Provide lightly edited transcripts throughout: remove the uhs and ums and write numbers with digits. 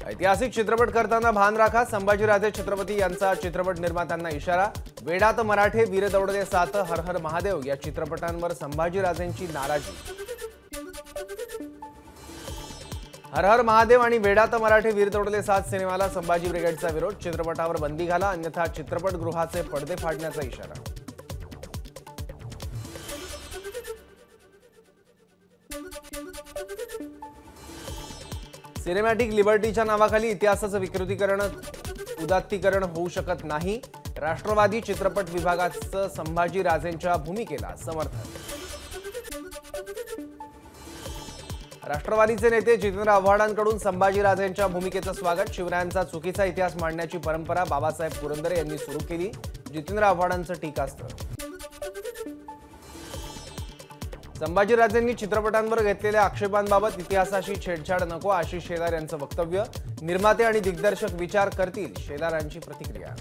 ऐतिहासिक चित्रपट करताना भान राखा, संभाजीराजे छत्रपती यांचा चित्रपट निर्मात्यांना इशारा। वेडात मराठे, वीर दौडले सात, हर हर महादेव या चित्रपटांवर संभाजीराजेंची नाराजी। हर हर महादेव आणि वेडात मराठे, वीर दौडले सात सिनेमाला संभाजी ब्रिगेडचा विरोध। चित्रपटावर बंदी घाला, अन्यथा चित्रपटगृहाचे पडदे फाडण्याचा इशारा। सिनेमॅटिक लिबर्टीच्या नावाखाली इतिहासाचं विकृतीकरण, उदात्तीकरण होऊ शकत नाही। राष्ट्रवादी चित्रपट विभागाचं संभाजीराजेंच्या भूमिकेला समर्थन। राष्ट्रवादीचे नेते जितेंद्र आव्हाडांकडून संभाजीराजेंच्या भूमिकेचं स्वागत। शिवरायांचा चुकीचा इतिहास मांडण्याची परंपरा बाबासाहेब पुरंदरे यांनी सुरू केली। जितेंद्र आव्हाडांचं टीकास्त्र। संभाजीराजेंनी चित्रपटांवर घेतलेल्या आक्षेपांबाबत इतिहासाशी छेडछाड नको, आशिष शेलार यांचं वक्तव्य। निर्माते आणि दिग्दर्शक विचार करतील, शेलारांची प्रतिक्रिया।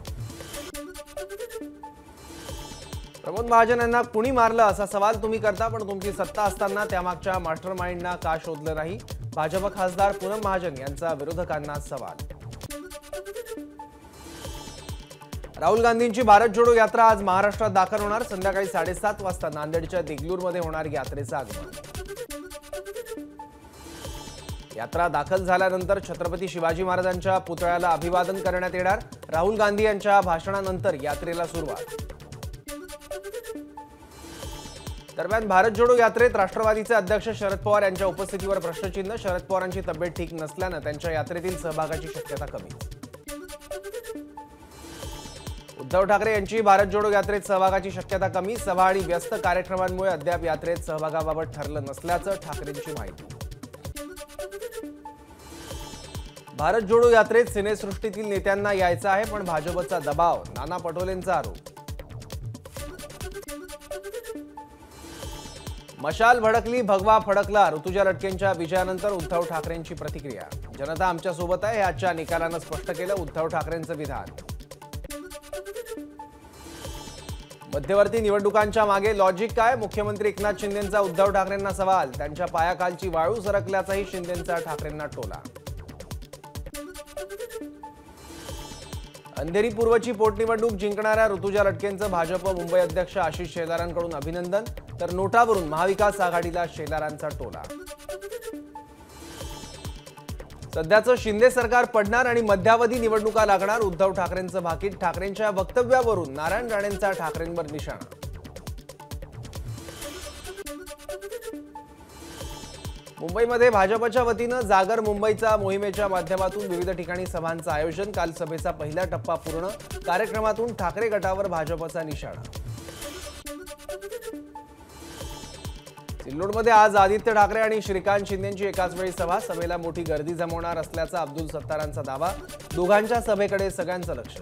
प्रमोद महाजन यांना कुणी मारलं असा सवाल तुम्ही करता, पण तुमची सत्ता असताना त्यामागच्या मास्टरमाइंडना का शोधलं नाही? भाजप खासदार पूनम महाजन यांचा विरोधकांना सवाल। राहुल गांधींची भारत जोडो यात्रा आज महाराष्ट्रात दाखल होणार। संध्याकाळी 7:30 वाजता नांदेडच्या देगलूरमध्ये होणार यात्रेचं आगमन। यात्रा दाखल झाल्यानंतर छत्रपती शिवाजी महाराजांच्या पुतळ्याला अभिवादन करण्यात येणार। राहुल गांधी यांच्या भाषणानंतर यात्रेला सुरुवात। दरम्यान भारत जोडो यात्रेत राष्ट्रवादीचे अध्यक्ष शरद पवार यांच्या उपस्थितीवर प्रश्नचिन्ह। शरद पवारांची तब्येत ठीक नसल्यानं त्यांच्या यात्रेतील सहभागाची शक्यता कमी। उद्धव ठाकरे यांची भारत जोडो यात्रेत सहभागाची शक्यता कमी। सभा आणि व्यस्त कार्यक्रमांमुळे अद्याप यात्रेत सहभागाबाबत ठरलं नसल्याचं ठाकरेंची माहिती। भारत जोडो यात्रेत सिनेसृष्टीतील नेत्यांना यायचं आहे, पण भाजपचा दबाव, नाना पटोलेंचा आरोप। मशाल भडकली, भगवा फडकला, ऋतुजा लटकेंच्या विजयानंतर उद्धव ठाकरेंची प्रतिक्रिया। जनता आमच्या सोबत आहे हे आजच्या निकालानं स्पष्ट केलं, उद्धव ठाकरेंचं विधान। मध्यवर्ती निवडणुकांच्या मागे लॉजिक काय? मुख्यमंत्री एकनाथ शिंदेंचा उद्धव ठाकरेंना सवाल। त्यांच्या पायाखालची वाळू सरकल्याचाही शिंदेंचा ठाकरेंना टोला। अंधेरी पूर्वची पोटनिवडणूक जिंकणाऱ्या ऋतुजा लटकेंचं भाजप मुंबई अध्यक्ष आशिष शेलारांकडून अभिनंदन, तर नोटावरून महाविकास आघाडीला शेलारांचा टोला। सध्याचं शिंदे सरकार पडणार आणि मध्यावधी निवडणुका लागणार, उद्धव ठाकरेंचं भाकीत। ठाकरेंच्या वक्तव्यावरून नारायण राणेंचा ठाकरेंवर निशाणा। मुंबईमध्ये भाजपच्या वतीनं जागर मुंबईचा मोहिमेच्या माध्यमातून विविध ठिकाणी सभांचं आयोजन। काल सभेचा पहिला टप्पा पूर्ण। कार्यक्रमातून ठाकरे गटावर भाजपचा निशाणा। सिल्लोडमध्ये आज आदित्य ठाकरे आणि श्रीकांत शिंदेंची एकाच वेळी सभा। सभेला मोठी गर्दी जमवणार असल्याचा अब्दुल सत्तारांचा दावा। दोघांच्या सभेकडे सगळ्यांचं लक्ष।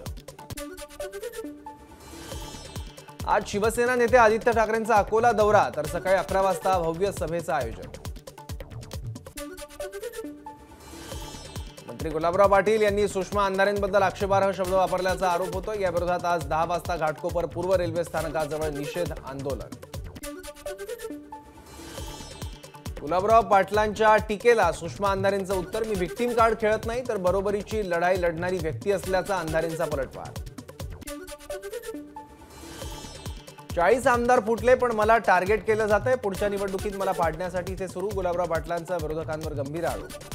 आज शिवसेना नेते आदित्य ठाकरेंचा अकोला दौरा, तर सकाळी 11 वाजता भव्य सभेचं आयोजन। मंत्री गुलाबराव पाटील यांनी सुषमा अंधारेंबद्दल आक्षेपार्ह शब्द वापरल्याचा आरोप होतो। या विरोधात आज 10 वाजता घाटकोपर पूर्व रेल्वे स्थानकाजवळ निषेध आंदोलन। गुलाबराव पाटलांच्या टीकेला सुषमा अंधारेंचं उत्तर, मी व्हिक्टिम कार्ड खेळत नाही, तर बरोबरीची लढाई लढणारी व्यक्ती असल्याचा अंधारेंचा पलटवार। 40 आमदार फुटले, पण मला टार्गेट केलं जातंय, पुढच्या निवडणुकीत मला पाडण्यासाठी ते सुरू। गुलाबराव पाटलांचा विरोधकांवर गंभीर आरोप।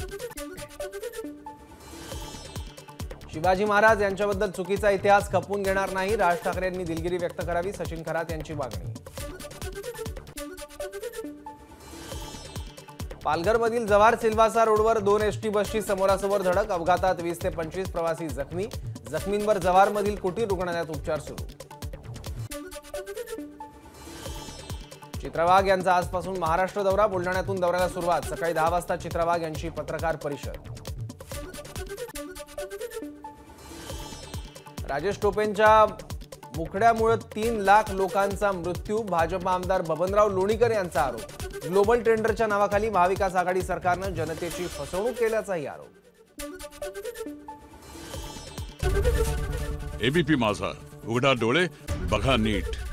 शिवाजी महाराज यांच्याबद्दल चुकीचा इतिहास खपवून घेणार नाही, राज ठाकरे यांनी दिलगिरी व्यक्त करावी, सचिन खरात यांची मागणी। पालघरमधील जव्हार सिल्वासा रोडवर 2 एसटी बसची समोरासमोर धडक। अपघातात 20 ते 25 प्रवासी जखमी। जखमींवर जव्हारमधील कुटीर रुग्णालयात उपचार सुरू। चित्रा वाघ यांचा आजपासून महाराष्ट्र दौरा। बुलढाण्यातून दौऱ्याला सुरुवात। सकाळी 10 वाजता चित्रा वाघ यांची पत्रकार परिषद। राजेश टोपेंच्या मुखड्यामुळे 3 लाख लोकांचा मृत्यू। भाजप आमदार बबनराव लोणीकर यांचा आरोप। ग्लोबल टेंडरच्या नावाखाली महाविकास आघाडी सरकारनं जनतेची फसवणूक केल्याचाही आरोप। एबीपी माझा, उघडा डोळे बघा नीट।